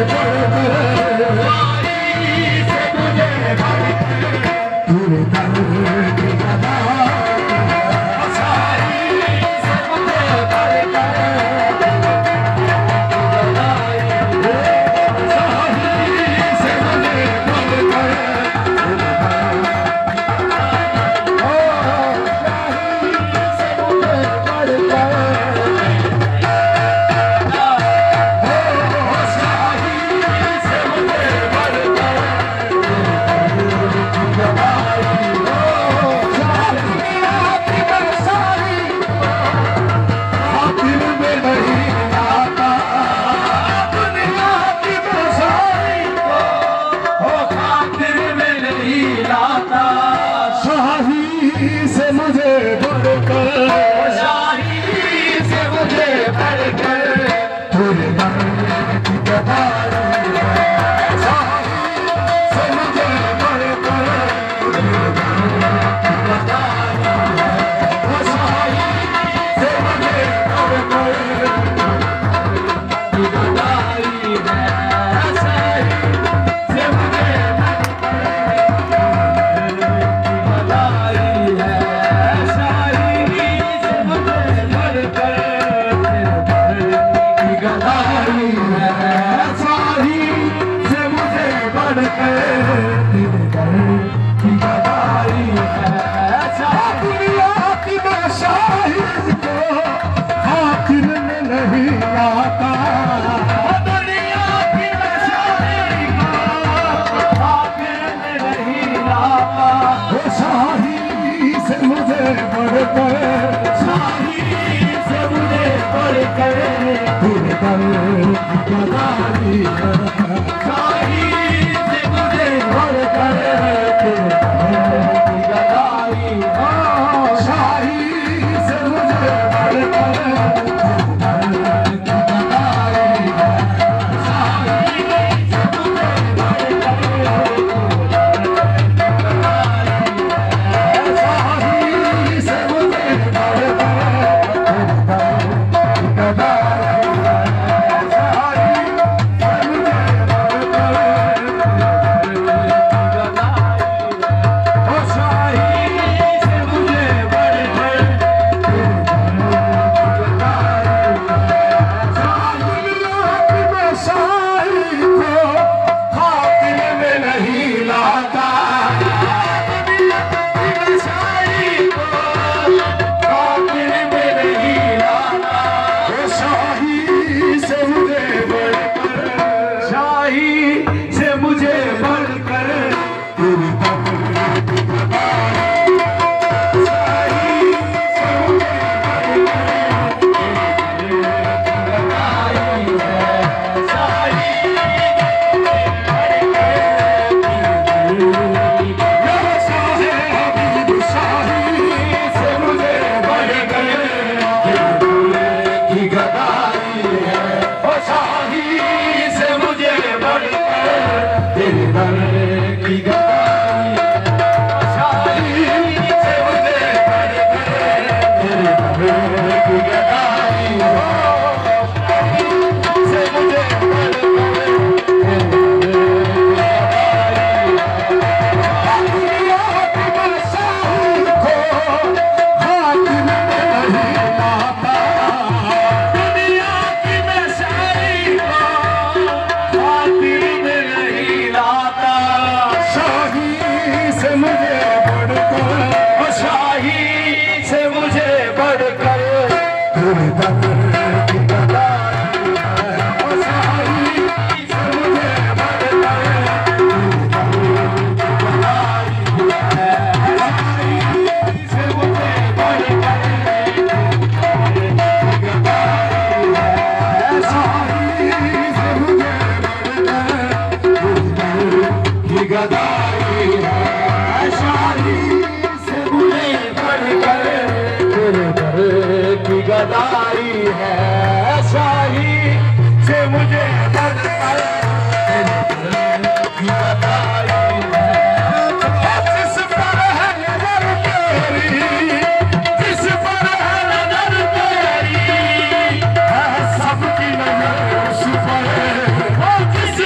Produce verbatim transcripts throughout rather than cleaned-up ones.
जिस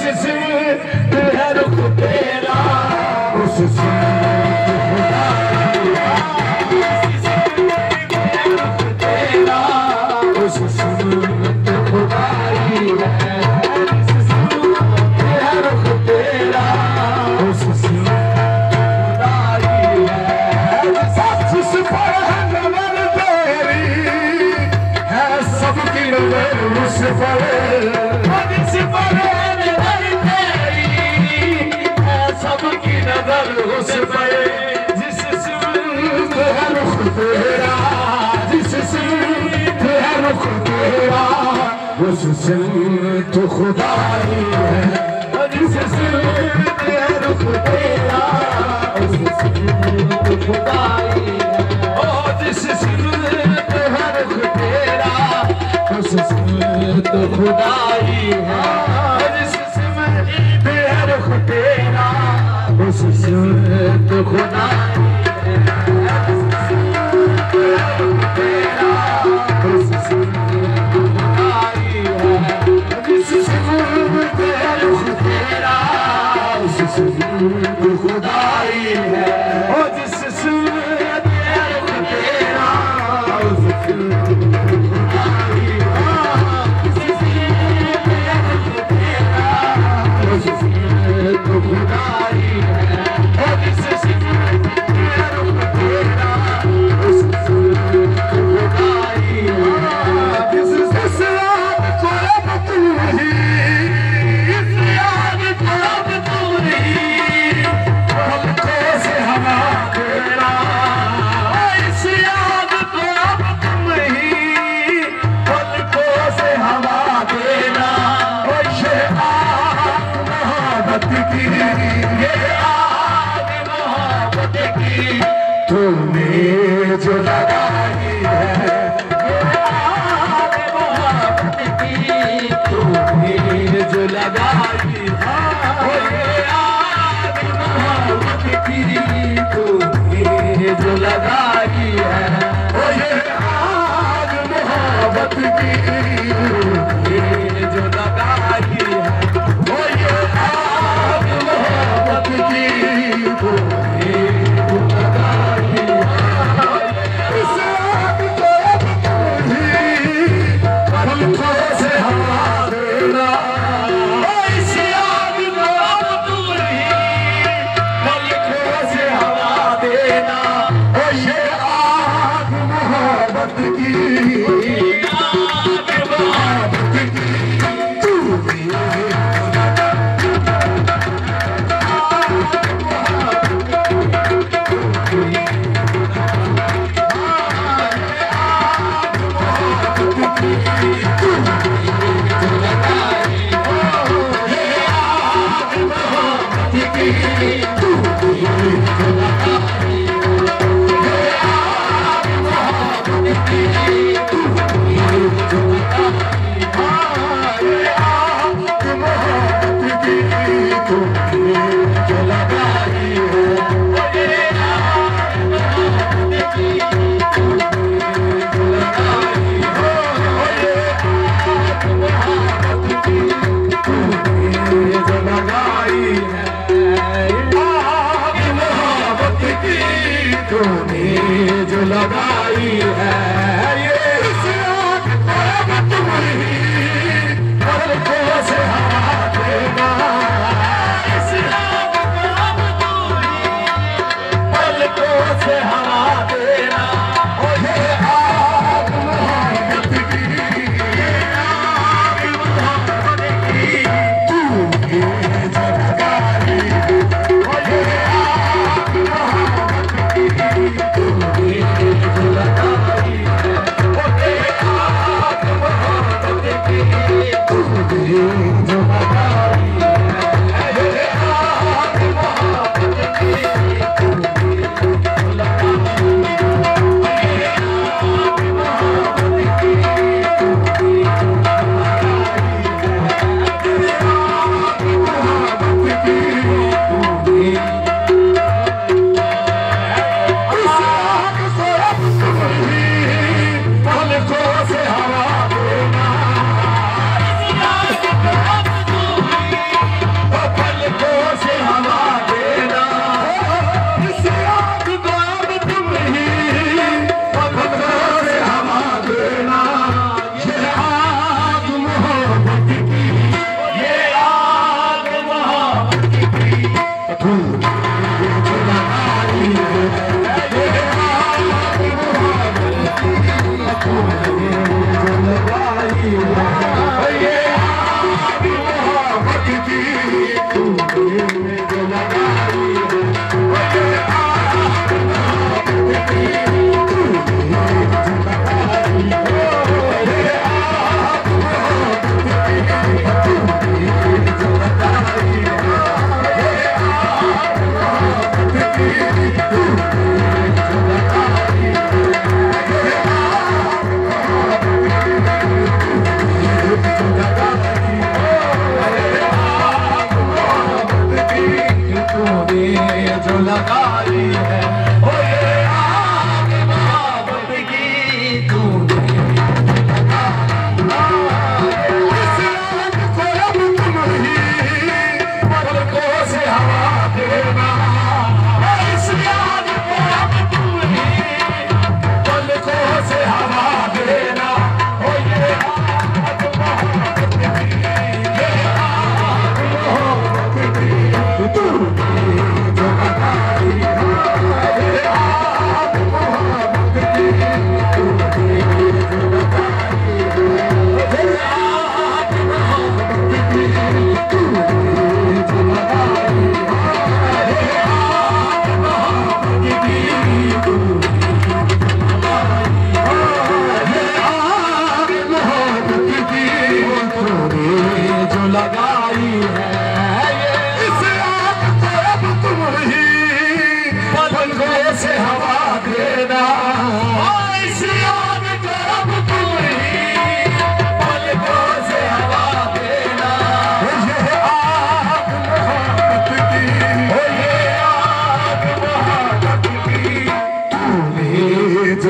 सिमत है रुख तेरा उस सिमत खुदाई तेरा उस सिमत खुदाई है रुख तेरा उस सिमत खुदाई है जिस पर है नजर तेरी है सबकी नजर उस पर जिस पर है नजर तेरी है सबकी नजर उस पर जिस सिमत है रुख तेरा जिस सिमत है रुख तेरा उस सिमत खुदाई है जिस सिमत है रुख तेरा उस सिमत खुदाई है ओ जिस सिमत है रुख तेरा उस सिमत खुदाई है जिस सिमत है रुख तेरा उस सिमत खुदाई है उस सिमत खुदाई है जिस सिमत है रुख तेरा उस सिमत खुदाई है ओ जिस सिमत है रुख तेरा उस सिमत खुदाई है जिस सिमत है रुख तेरा उस सिमत खुदाई है ओ जिस सिमत है रुख तेरा उस सिमत खुदाई है जिस सिमत को अब तू ही इस याद को अब तू ही पलकों से हवा तेरा इस याद को अब तुम ही पलकों से हवा देना ओ ये आग मोहब्बत की ये आग मोहब्बत की तूने जो लगाई है ये आग मोहब्बत की तूने जो लगाई है ओ ये आग मोहब्बत की तूने जो लगाई है ओ ये आग मोहब्बत की तूने जो लगाई है ओ ये आग मोहब्बत की तूने जो लगाई है इस आग को अब तू ही पलकों से हवा देना ओ इस आग को अब तू ही पलकों से हवा देना ओ ये आग मोहब्बत की आग मोहब्बत की तू ही तूने जो लगाई है ये इस आग को अब तुम ही पलकों से हवा देना इस आग को अब तुम ही पलकों से हवा देना ओ ये आग मोहब्बत की ये आग मोहब्बत की तूने जो लगाई ओ ये आग मोहब्बत की तूने जो लगाई है ओ ये आग मोहब्बत की तूने जो लगाई है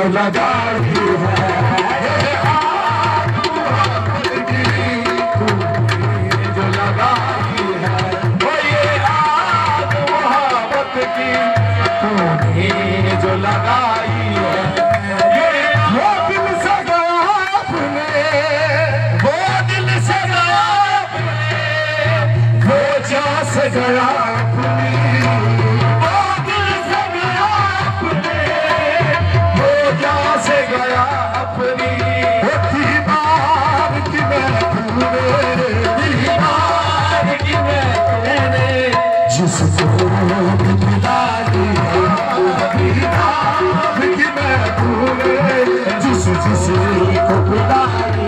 लगाई है ये आग मोहब्बत की तूने जो लगाई है वो ये आग मोहब्बत की तूने जो लगाई है ये वो दिल से गया अपने वो दिल से गया अपने वो जा से गया अपनी वो दिल से गया अपने वो जा से गया अपनी वो दीवार की मैं तूने दीवार की मैं तूने जिसको मिला दिया दीवार की मैं तूने जिस जिसको मिला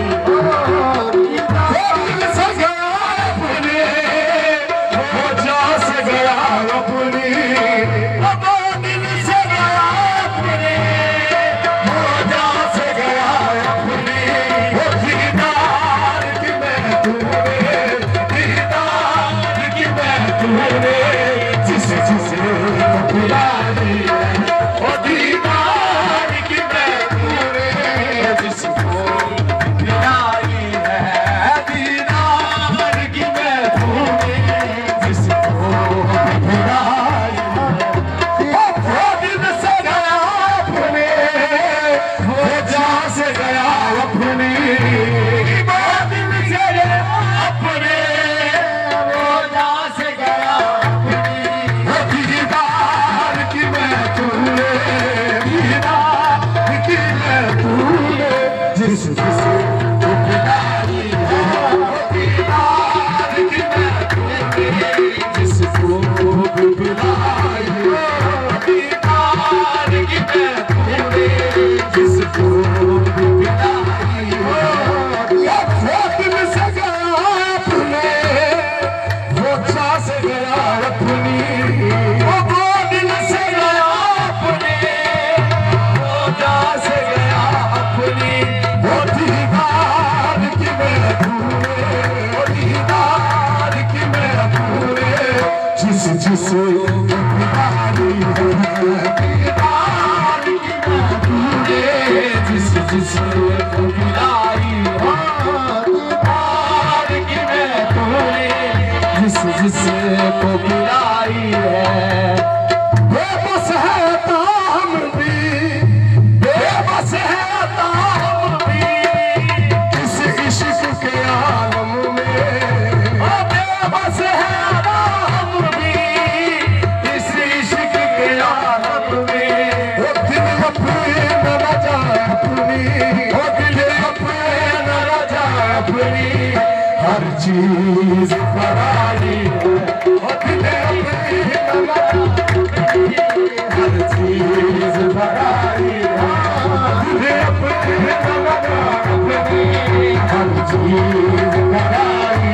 जिसे बिगाड़ी है जिस जिसे बिगाड़ी जिस जिसे को बिगाड़ी है बेबस है ताम भी बेबस है ताम भी इस इश्क के आलम में बेबस है हर चीज पराई है हर चीज पराई है हर चीज पराई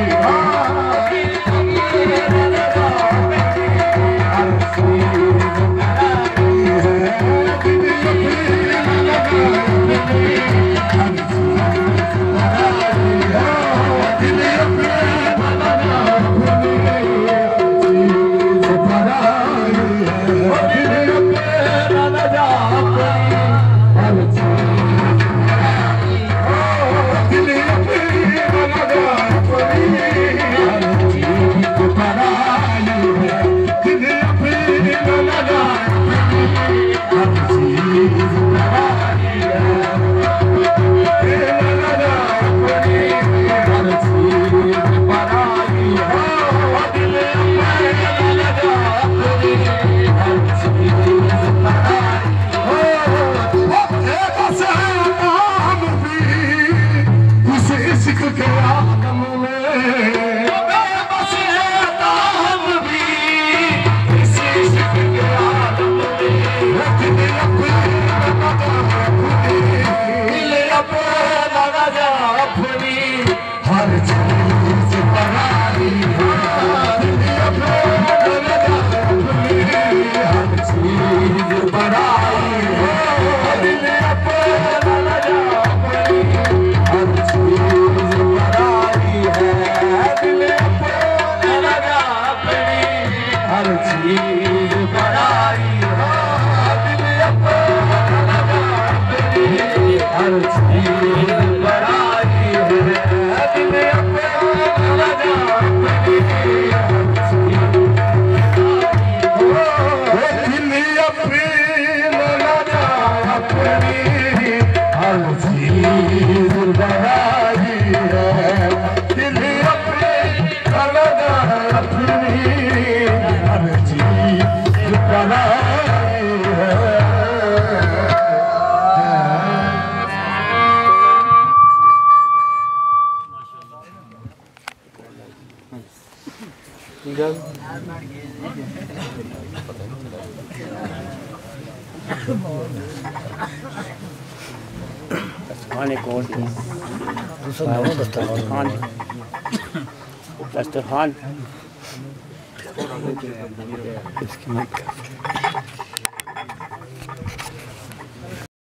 दिल अपने अलग अपनी हर चीज पराई है। खाने को दस्तरखान दस्तरखान